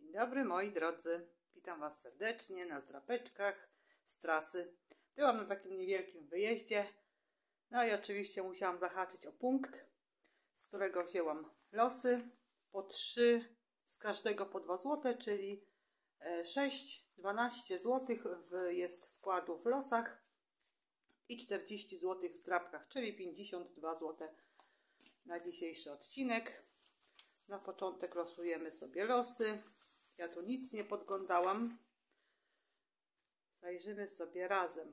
Dzień dobry moi drodzy, witam Was serdecznie na zdrapeczkach z trasy. Byłam na takim niewielkim wyjeździe, no i oczywiście musiałam zahaczyć o punkt, z którego wzięłam losy, po 3 z każdego po 2 zł, czyli 6-12 zł jest wkładu w losach i 40 zł w zdrapkach, czyli 52 zł na dzisiejszy odcinek. Na początek losujemy sobie losy. Ja tu nic nie podglądałam. Zajrzymy sobie razem.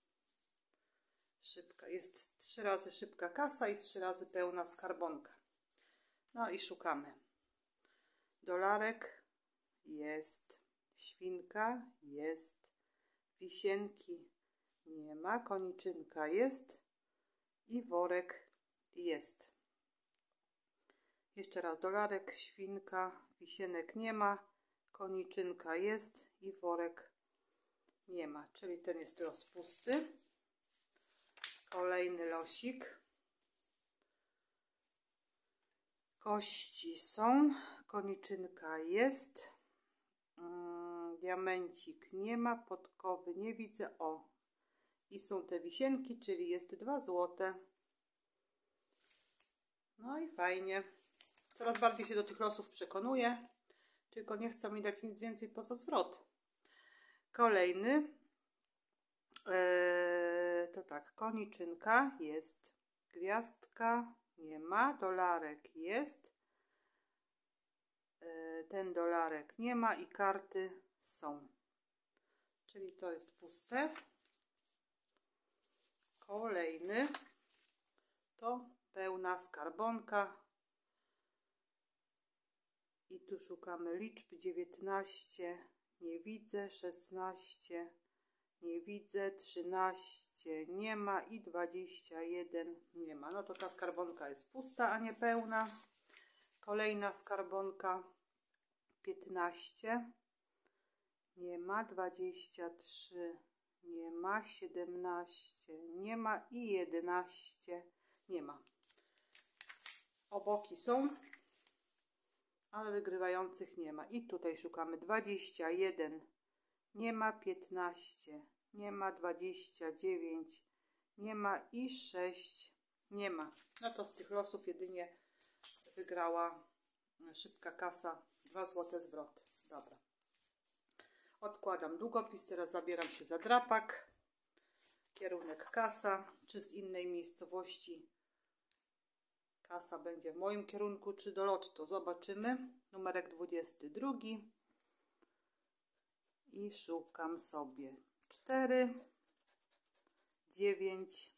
Jest 3 razy szybka kasa i 3 razy pełna skarbonka. No i szukamy. Dolarek jest, świnka jest, wisienki nie ma, koniczynka jest i worek jest. Jeszcze raz dolarek, świnka, wisienek nie ma, koniczynka jest i worek nie ma. Czyli ten jest los pusty. Kolejny losik. Kości są, koniczynka jest, diamencik nie ma, podkowy nie widzę. O, i są te wisienki, czyli jest 2 zł. No i fajnie. Coraz bardziej się do tych losów przekonuję, tylko nie chcą mi dać nic więcej poza zwrot. Kolejny to tak, koniczynka jest, gwiazdka nie ma, dolarek jest, ten dolarek nie ma i karty są. Czyli to jest puste. Kolejny to pełna skarbonka. I tu szukamy liczb 19, nie widzę, 16, nie widzę, 13 nie ma i 21 nie ma. No to ta skarbonka jest pusta, a nie pełna. Kolejna skarbonka 15 nie ma, 23 nie ma, 17 nie ma i 11 nie ma. Oboki są, ale wygrywających nie ma. I tutaj szukamy 21, nie ma, 15, nie ma, 29, nie ma i 6, nie ma. No to z tych losów jedynie wygrała szybka kasa, 2 zł zwrot. Dobra. Odkładam długopis, teraz zabieram się za drapak. Kierunek kasa, czy z innej miejscowości kasa będzie w moim kierunku, czy do lotto. Zobaczymy. Numerek 22. I szukam sobie 4, 9,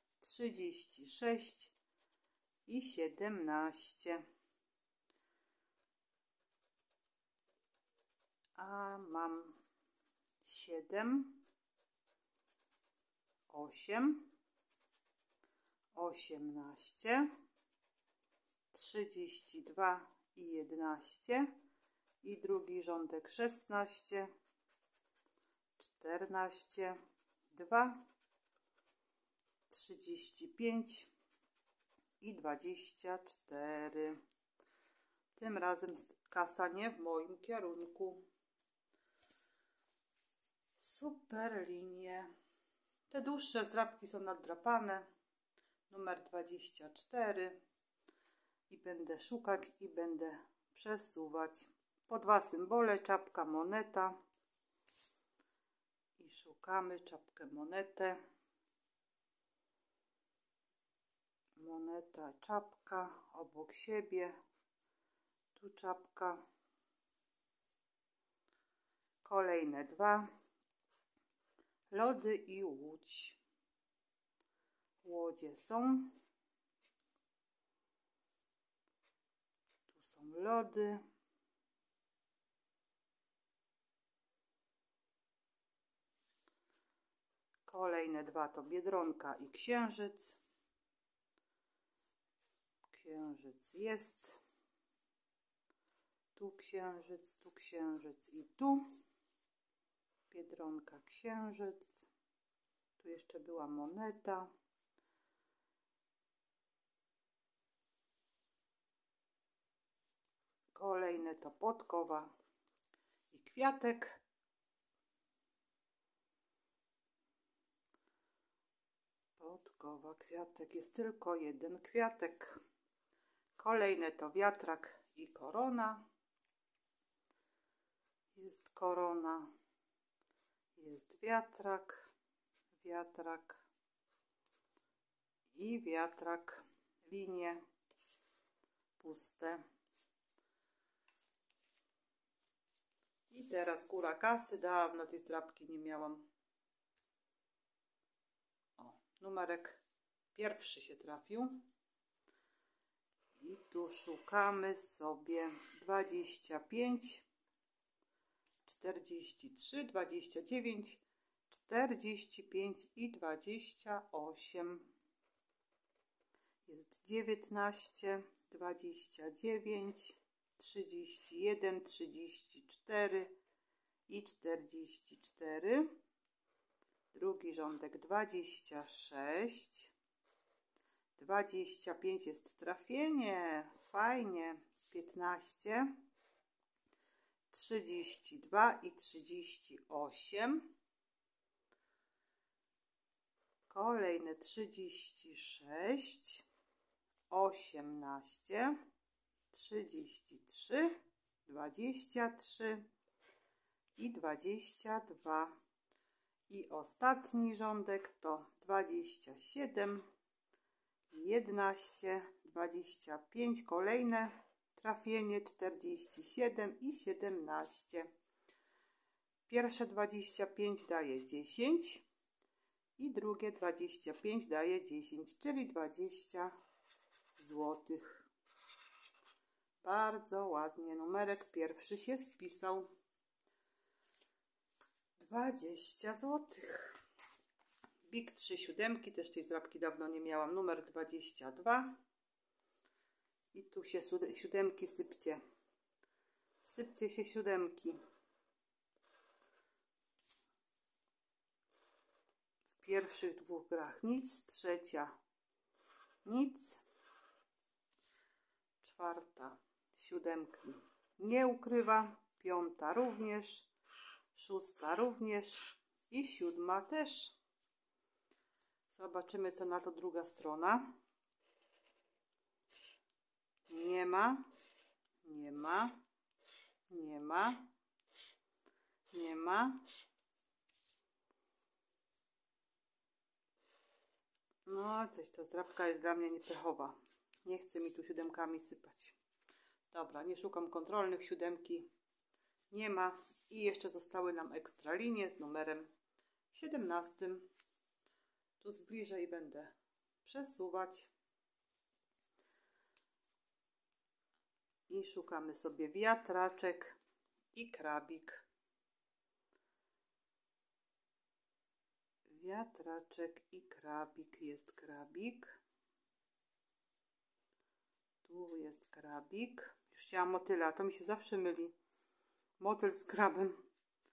36 i 17. A mam 7, 8, 18, 32 i 11 i drugi rządek 16, 14, 2, 35 i 24. Tym razem kasa nie w moim kierunku. Super linie. Te dłuższe zdrapki są naddrapane. Numer 24. I będę szukać i będę przesuwać. Po 2 symbole, czapka, moneta. I szukamy czapkę, monetę. Moneta, czapka obok siebie. Tu czapka. Kolejne 2. Lody i łódź. Łodzie są. Tu są lody. Kolejne 2 to Biedronka i Księżyc. Księżyc jest. Tu Księżyc i tu. Biedronka, Księżyc. Tu jeszcze była moneta. Kolejne to podkowa kwiatek. Podkowa, kwiatek, jest tylko jeden kwiatek. Kolejne to wiatrak i korona. Jest korona, jest wiatrak, wiatrak i wiatrak. Linie puste. I teraz góra kasy. Dawno tej zdrabki nie miałam. O, numerek pierwszy się trafił. I tu szukamy sobie 25, 43, 29, 45 i 28. Jest 19, 29, 31, 34 i 44. Drugi rządek 26. 25 jest trafienie. Fajnie. 15. 32 i 38. Kolejne 36. 18. 33. 23 i 22. I ostatni rządek to 27, 11, 25, kolejne trafienie 47 i 17. Pierwsze 25 daje 10 i drugie 25 daje 10, czyli 20 złotych. Bardzo ładnie, numerek pierwszy się spisał. 20 złotych. Big 3 siódemki, też tej zdrabki dawno nie miałam. Numer 22. I tu się siódemki sypcie. Sypcie się siódemki. W pierwszych dwóch grach nic, trzecia nic, czwarta siódemki nie ukrywa, piąta również, szósta również i siódma też. Zobaczymy, co na to druga strona. Nie ma, nie ma, nie ma, nie ma. No, coś ta zdrabka jest dla mnie niepechowa. Nie chce mi tu siódemkami sypać. Dobra, nie szukam kontrolnych, siódemki nie ma. I jeszcze zostały nam ekstra linie z numerem 17. Tu zbliżę i będę przesuwać. I szukamy sobie wiatraczek i krabik. Wiatraczek i krabik. Jest krabik. Tu jest krabik. Już chciałam motyla, to mi się zawsze myli. Motyl z krabem.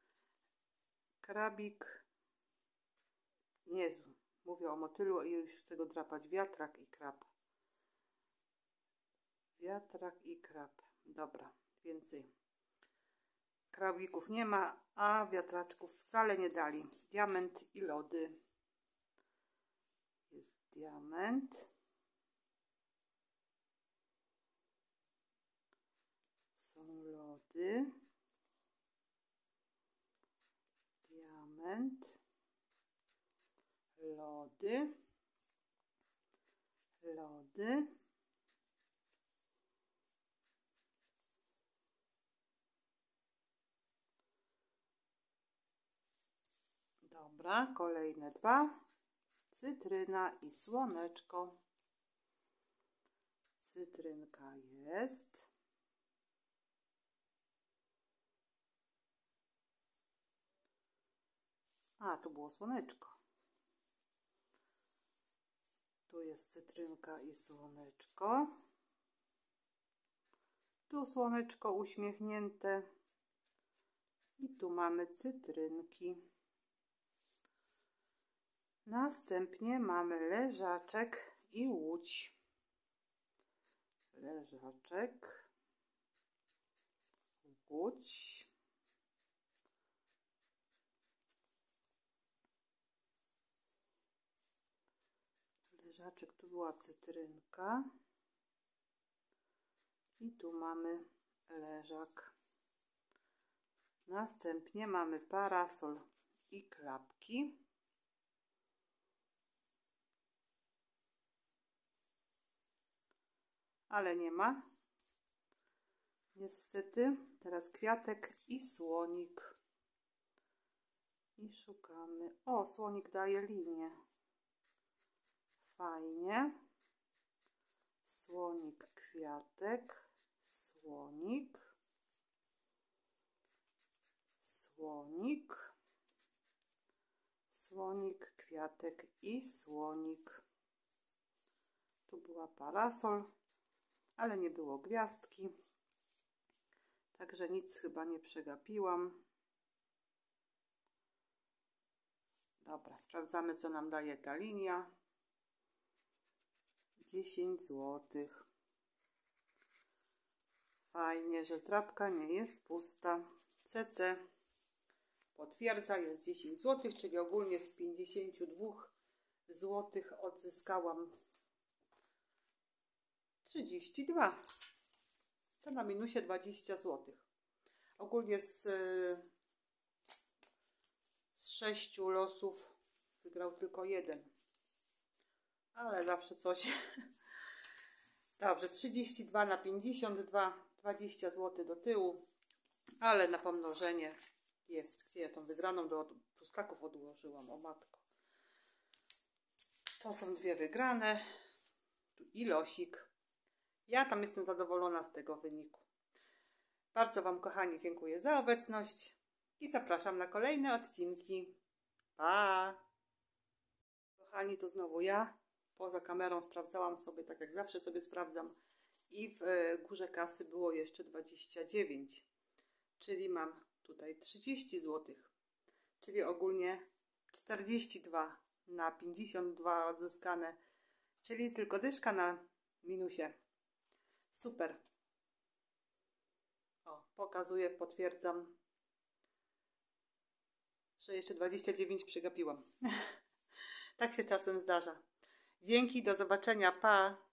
Krabik. Jezu, mówię o motylu i już chcę go drapać. Wiatrak i krab. Wiatrak i krab. Dobra, więcej krabików nie ma, a wiatraczków wcale nie dali. Diament i lody. Jest diament. Są lody. Diament. Lody. Lody. Dobra, kolejne dwa. Cytryna i słoneczko. Cytrynka jest. A, tu było słoneczko. Tu jest cytrynka i słoneczko. Tu słoneczko uśmiechnięte. I tu mamy cytrynki. Następnie mamy leżaczek i łódź. Leżaczek, łódź. leżaczek, tu była cytrynka. I tu mamy leżak. Następnie mamy parasol i klapki. Ale nie ma. Niestety. Teraz kwiatek i słonik. I szukamy. O, słonik daje linię. Fajnie. Słonik, kwiatek, słonik, słonik, słonik, kwiatek i słonik. Tu była parasol, ale nie było gwiazdki. Także nic chyba nie przegapiłam. Dobra, sprawdzamy, co nam daje ta linia. 10 zł. Fajnie, że trapka nie jest pusta. CC potwierdza, jest 10 zł, czyli ogólnie z 52 zł odzyskałam 32. To na minusie 20 zł. Ogólnie z 6 losów wygrał tylko jeden. Ale zawsze coś. Dobrze, 32 na 52, 20 zł do tyłu. Ale na pomnożenie jest. Gdzie ja tą wygraną do pustaków odłożyłam? O matko. To są dwie wygrane. I losik. Ja tam jestem zadowolona z tego wyniku. Bardzo Wam, kochani, dziękuję za obecność i zapraszam na kolejne odcinki. Pa! Kochani, to znowu ja. Poza kamerą sprawdzałam sobie, tak jak zawsze sobie sprawdzam. I w górze kasy było jeszcze 29. Czyli mam tutaj 30 zł. Czyli ogólnie 42 na 52 odzyskane. Czyli tylko dyszka na minusie. Super. O, pokazuję, potwierdzam, że jeszcze 29 przegapiłam. Tak się czasem zdarza. Dzięki, do zobaczenia, pa!